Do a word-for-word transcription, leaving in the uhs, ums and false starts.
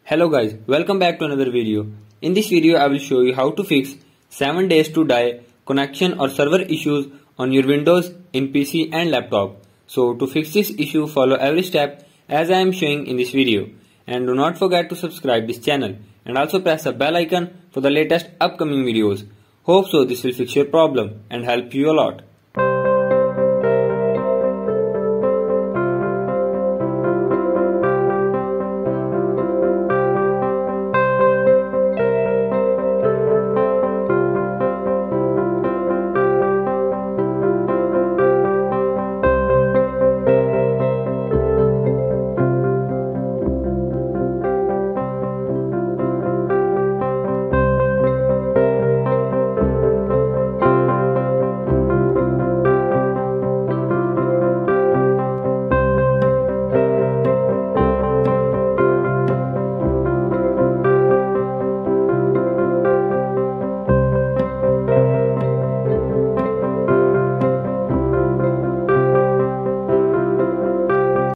Hello guys, welcome back to another video. In this video I will show you how to fix seven days to die connection or server issues on your Windows in P C and laptop. So to fix this issue, follow every step as I am showing in this video. And do not forget to subscribe this channel and also press the bell icon for the latest upcoming videos. Hope so this will fix your problem and help you a lot.